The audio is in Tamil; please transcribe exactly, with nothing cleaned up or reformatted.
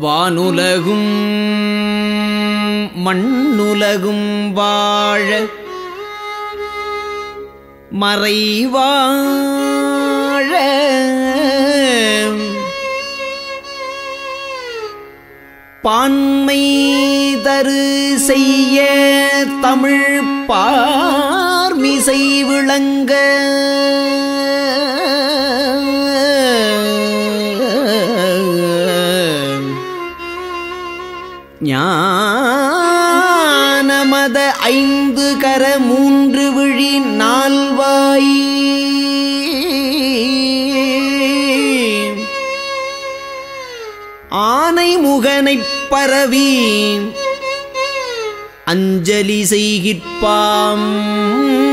வானுலகும் மண்ணுலகும் வாழ மறைவாழ பான்மை தரு செய்ய தமிழ் பார்மிசை விளங்க ஞானமத ஐந்து கர மூன்று விழி நால்வாய் ஆனை முகனைப் பரவி அஞ்சலி செய்கிற்பாம்